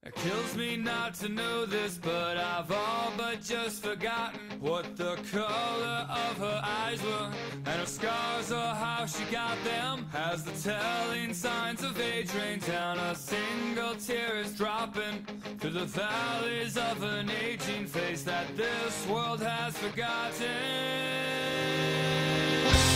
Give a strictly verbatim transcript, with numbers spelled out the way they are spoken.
It kills me not to know this, but I've all but just forgotten what the color of her eyes were, and her scars or how she got them. As the telling signs of age rain down, a single tear is dropping through the valleys of an aging face that this world has forgotten.